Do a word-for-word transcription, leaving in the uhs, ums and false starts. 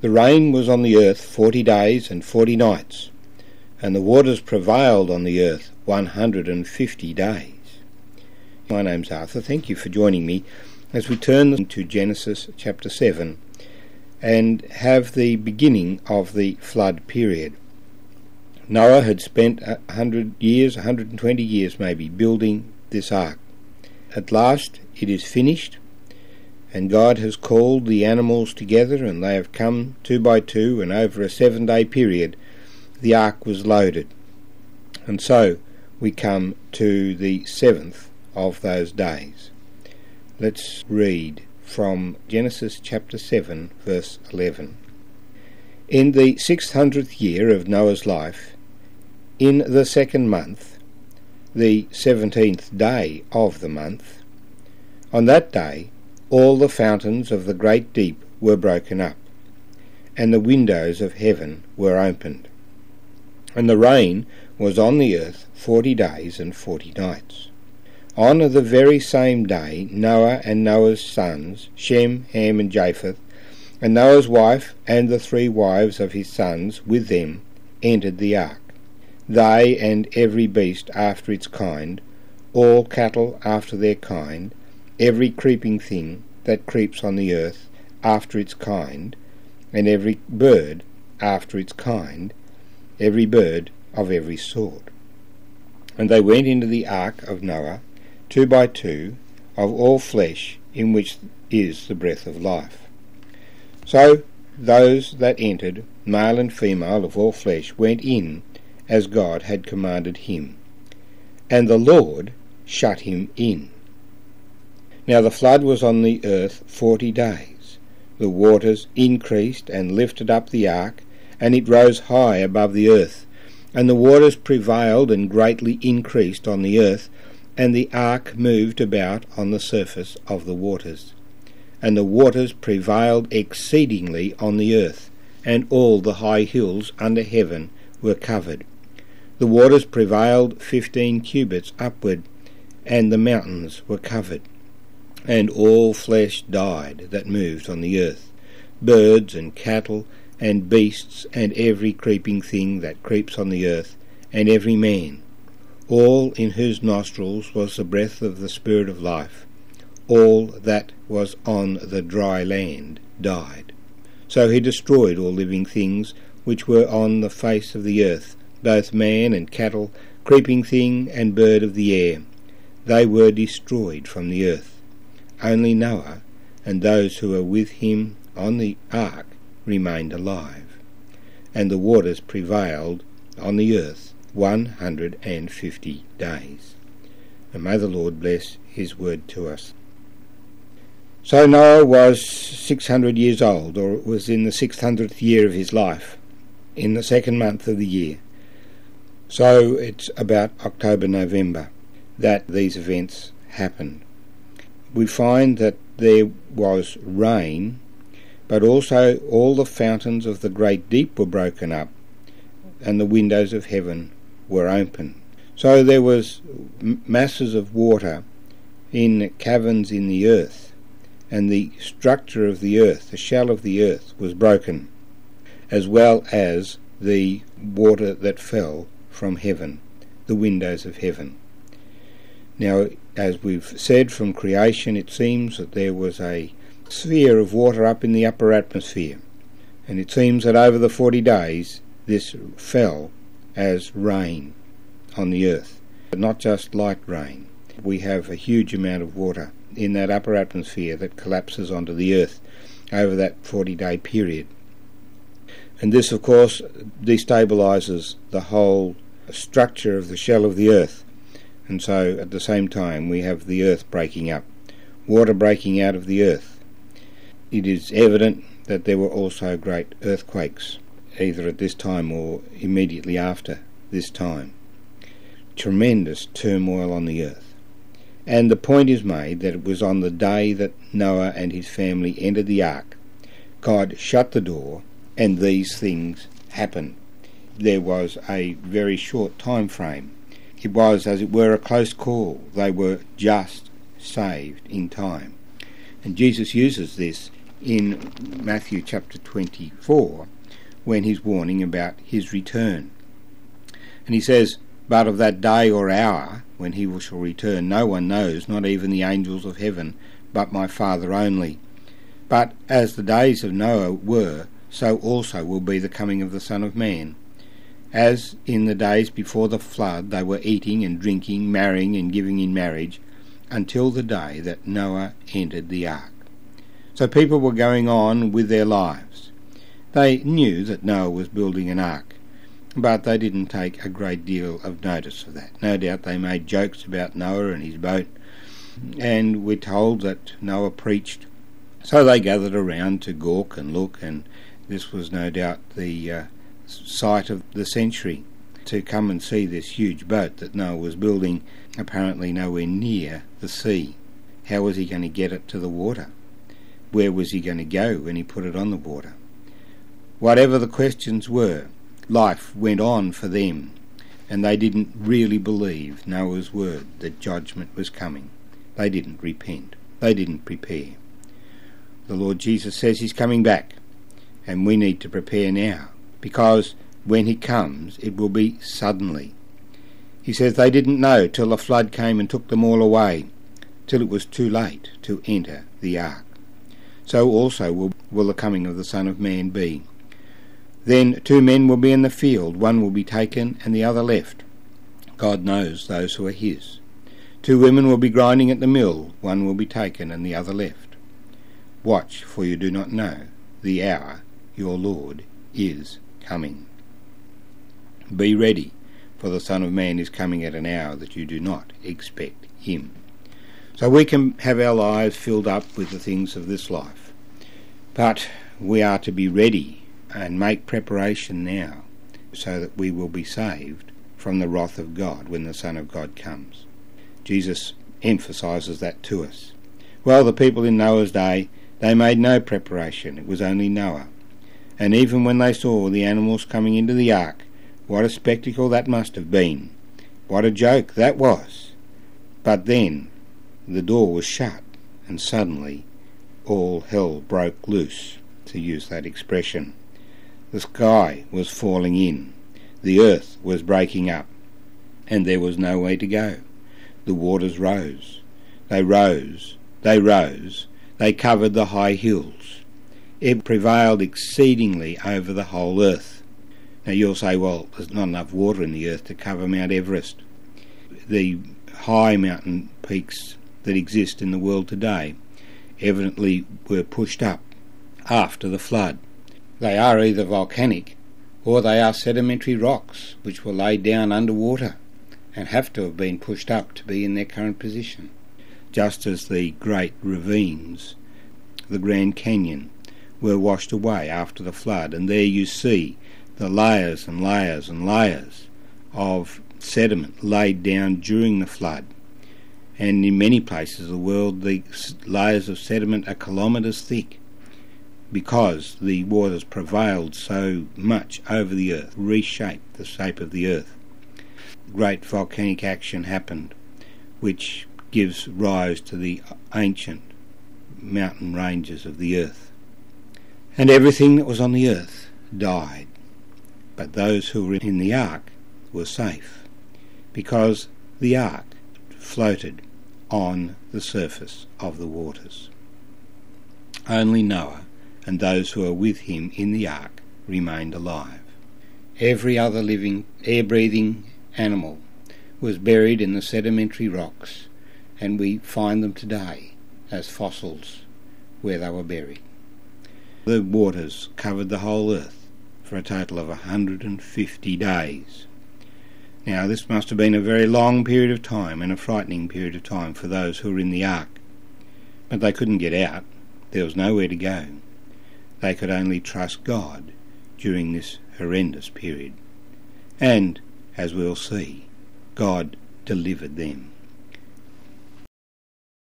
The rain was on the earth forty days and forty nights, and the waters prevailed on the earth one hundred and fifty days. My name's Arthur. Thank you for joining me as we turn into Genesis chapter seven and have the beginning of the flood period. Noah had spent a hundred years, a hundred and twenty years maybe, building this ark. At last it is finished, and God has called the animals together, and they have come two by two, and over a seven-day period the ark was loaded. And so we come to the seventh of those days. Let's read from Genesis chapter seven, verse eleven. In the six hundredth year of Noah's life, in the second month, the seventeenth day of the month, on that day all the fountains of the great deep were broken up, and the windows of heaven were opened. And the rain was on the earth forty days and forty nights. On the very same day Noah and Noah's sons, Shem, Ham, and Japheth, and Noah's wife and the three wives of his sons with them, entered the ark, they and every beast after its kind, all cattle after their kind, every creeping thing that creeps on the earth after its kind, and every bird after its kind, every bird of every sort. And they went into the ark of Noah, two by two, of all flesh in which is the breath of life. So those that entered, male and female of all flesh, went in as God had commanded him, and the Lord shut him in. Now the flood was on the earth forty days. The waters increased and lifted up the ark, and it rose high above the earth. And the waters prevailed and greatly increased on the earth, and the ark moved about on the surface of the waters. And the waters prevailed exceedingly on the earth, and all the high hills under heaven were covered. The waters prevailed fifteen cubits upward, and the mountains were covered. And all flesh died that moved on the earth, birds and cattle and beasts and every creeping thing that creeps on the earth, and every man, all in whose nostrils was the breath of the Spirit of life. All that was on the dry land died. So he destroyed all living things which were on the face of the earth, both man and cattle, creeping thing and bird of the air. They were destroyed from the earth. Only Noah and those who were with him on the ark remained alive, and the waters prevailed on the earth one hundred and fifty days. And may the Lord bless his word to us. So Noah was six hundred years old, or was in the six hundredth year of his life, in the second month of the year. So it's about October, November that these events happened. We find that there was rain, but also all the fountains of the great deep were broken up, and the windows of heaven were open. So there was masses of water in caverns in the earth, and the structure of the earth, the shell of the earth, was broken, as well as the water that fell from heaven, the windows of heaven. Now, as we've said, from creation it seems that there was a sphere of water up in the upper atmosphere, and it seems that over the forty days this fell as rain on the earth, but not just light rain. We have a huge amount of water in that upper atmosphere that collapses onto the earth over that forty-day period. And this, of course, destabilises the whole structure of the shell of the earth. And so at the same time we have the earth breaking up, water breaking out of the earth. It is evident that there were also great earthquakes, either at this time or immediately after this time. Tremendous turmoil on the earth. And the point is made that it was on the day that Noah and his family entered the ark, God shut the door, and these things happened. There was a very short time frame. It was, as it were, a close call. They were just saved in time. And Jesus uses this in Matthew chapter twenty-four, when he's warning about his return. And he says, "But of that day or hour when he shall return, no one knows, not even the angels of heaven, but my Father only. But as the days of Noah were, so also will be the coming of the Son of Man. As in the days before the flood they were eating and drinking, marrying and giving in marriage, until the day that Noah entered the ark." So people were going on with their lives. They knew that Noah was building an ark, but they didn't take a great deal of notice of that. No doubt they made jokes about Noah and his boat, and we're told that Noah preached. So they gathered around to gawk and look, and this was no doubt the uh, sight of the century, to come and see this huge boat that Noah was building, apparently nowhere near the sea. How was he going to get it to the water? Where was he going to go when he put it on the water? Whatever the questions were, life went on for them, and they didn't really believe Noah's word that judgment was coming. They didn't repent. They didn't prepare. The Lord Jesus says he's coming back, and we need to prepare now, because when he comes, it will be suddenly. He says they didn't know till the flood came and took them all away, till it was too late to enter the ark. So also will, will the coming of the Son of Man be. Then two men will be in the field, one will be taken and the other left. God knows those who are his. Two women will be grinding at the mill, one will be taken and the other left. Watch, for you do not know the hour your Lord is coming. Be ready, for the Son of Man is coming at an hour that you do not expect him. So we can have our lives filled up with the things of this life, but we are to be ready and make preparation now, so that we will be saved from the wrath of God when the Son of God comes. Jesus emphasises that to us. Well, the people in Noah's day, they made no preparation. It was only Noah. And even when they saw the animals coming into the ark, what a spectacle that must have been. What a joke that was. But then the door was shut, and suddenly all hell broke loose, to use that expression. The sky was falling in, the earth was breaking up, and there was no way to go. The waters rose. They rose, they rose, they covered the high hills. It prevailed exceedingly over the whole earth. Now you'll say, well, there's not enough water in the earth to cover Mount Everest. The high mountain peaks that exist in the world today evidently were pushed up after the flood. They are either volcanic or they are sedimentary rocks which were laid down underwater and have to have been pushed up to be in their current position. Just as the great ravines, the Grand Canyon, were washed away after the flood, and there you see the layers and layers and layers of sediment laid down during the flood. And in many places of the world the layers of sediment are kilometres thick, because the waters prevailed so much over the earth, reshaped the shape of the earth. Great volcanic action happened, which gives rise to the ancient mountain ranges of the earth. And everything that was on the earth died. But those who were in the ark were safe, because the ark floated on the surface of the waters. Only Noah and those who were with him in the ark remained alive. Every other living, air-breathing animal was buried in the sedimentary rocks, and we find them today as fossils where they were buried. The waters covered the whole earth for a total of one hundred fifty days. Now this must have been a very long period of time, and a frightening period of time for those who were in the ark. But they couldn't get out. There was nowhere to go. They could only trust God during this horrendous period. And, as we'll see, God delivered them.